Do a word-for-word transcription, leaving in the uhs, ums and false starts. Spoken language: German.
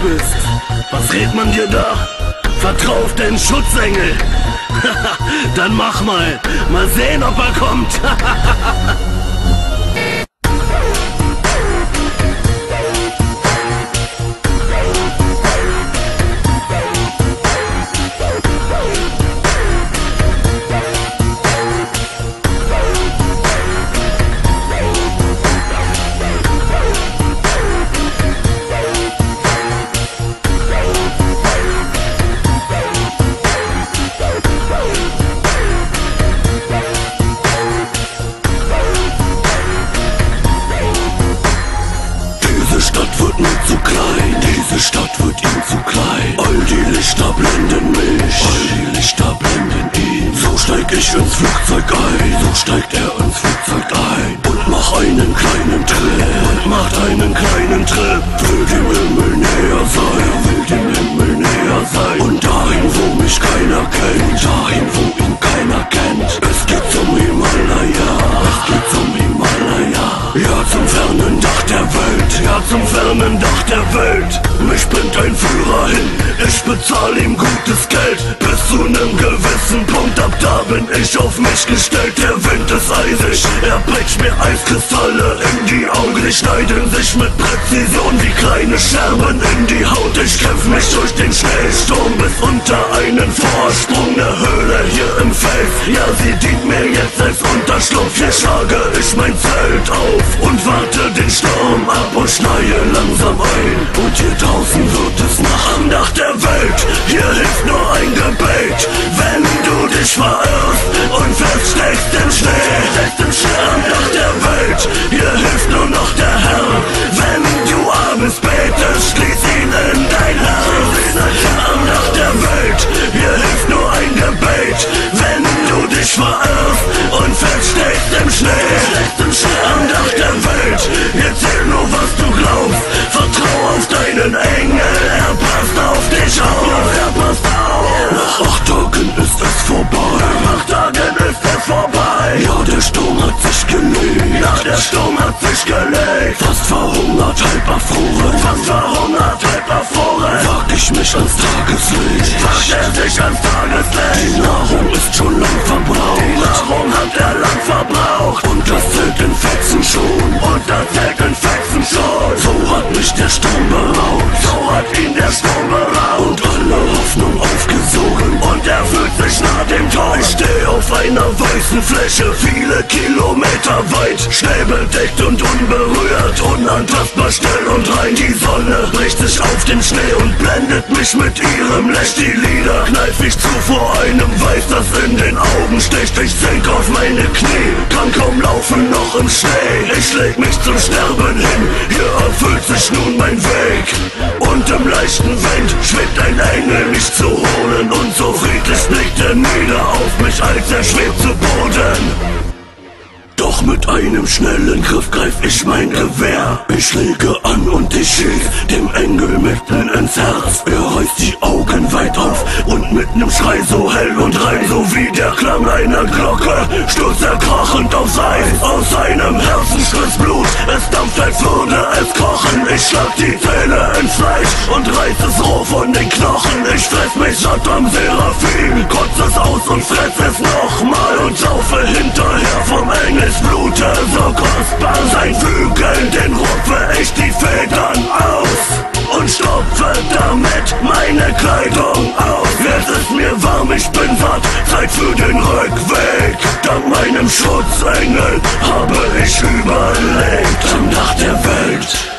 bist. Was redet man dir da? Vertrau auf deinen Schutzengel. Dann mach mal. Mal sehen, ob er kommt. Diese Stadt wird mir zu klein, diese Stadt wird ihm zu klein. All die Lichter blenden mich, all die Lichter blenden ihn. So steig ich ins Flugzeug ein, so steigt er ins Flugzeug ein. Und mach einen kleinen Trip, und macht einen kleinen Trip. Will dem Himmel näher sein, will dem Himmel näher sein. Und dahin, wo mich keiner kennt, dahin, wo ihn keiner kennt. Es geht zum Himalaya, es geht zum Himalaya. Ja, zum fernen Dach der Welt, ja, zum fernen Dach der Welt. Mich bringt ein Führer hin, ich bezahl ihm gutes Geld. Bis zu nem gewissen Punkt, ab da bin ich auf mich gestellt. Der Wind ist eisig, er bricht mir Eiskristalle in die Augen. Die schneiden sich mit Präzision wie kleine Scherben in die Haut. Ich kämpf mich durch den Schneesturm bis unter einen Vorsprung. Ne Höhle hier im Fels, ja, sie dient mir jetzt als Unterschlupf. Hier schlage ich mein Zelt auf und warte den Sturm ab und schneie langsam ein. Und hier draußen wird es Nacht. Am Dach der Welt, hier hilft nur ein Gebet. Wenn du dich verirrst und feststeckst im Schnee. Am Dach der Welt, hier hilft nur noch der Herr. Wenn du abends betest, schließ ihn in dein Herz. Am Dach der Welt, hier hilft nur ein Gebet. Wenn du dich verirrst und feststeckst im Schnee. Am Dach der Welt, hier zählt nur was du glaubst. Vertrau auf deinen Engel, er passt auf dich auf. Er passt auf. Nach acht Tagen ist es vorbei. Nach acht Tagen ist es vorbei. Ja, der Sturm hat sich gelegt. Ja, der Sturm hat sich gelegt. Fast verhungert, halb erfroren. Fast verhungert, halb erfroren. Wag ich mich ans Tageslicht. Wagt er sich ans Tageslicht. Die Nahrung ist schon lang verbraucht. Die Nahrung hat er lang verbraucht. Und das Zelt in Fetzen schon. Und das Zelt in Fetzen schon. So hat mich der Sturm beraubt. So hat ihn der Sturm beraubt. Und alle Hoffnung aufgesogen. Und er fühlt sich nach dem Tod. Ich steh auf einer weißen Fläche, viele Kilometer weit. Schneebedeckt und unberührt, unantastbar, still und rein. Die Sonne bricht sich auf den Schnee und blendet mich mit ihrem Licht. Die Lider kneif ich zu vor einem Weiß, das in den Augen sticht. Ich sink auf meine Knie, kann kaum laufen noch im Schnee. Ich leg mich zum Sterben hin, hier erfüllt sich nun mein Weg. Und im leichten Wind schwebt ein Engel, mich zu holen. Und so friedlich blickt er nieder auf mich, als er schwebt zu Boden. Doch mit einem schnellen Griff greif ich mein Gewehr. Ich lege an und ich schieß dem Engel mitten ins Herz. Er reißt die Augen weit auf und mit nem Schrei so hell und rein, so wie der Klang einer Glocke, stürzt er krachend aufs Eis. Aus seinem Herzen stürzt Blut, es dampft, als würde es kochen. Ich schlag die Zähne ins Fleisch und reiß es roh von den Knochen. Ich fress mich satt am Seraphim, kotz es aus und fress es nochmal und saufe hinterher vom Engel. Blute so kostbar, sein Flügel, den rupfe ich die Federn aus und stopfe damit meine Kleidung aus. Jetzt ist mir warm, ich bin satt, Zeit für den Rückweg. Dank meinem Schutzengel habe ich überlebt. Am Dach der Welt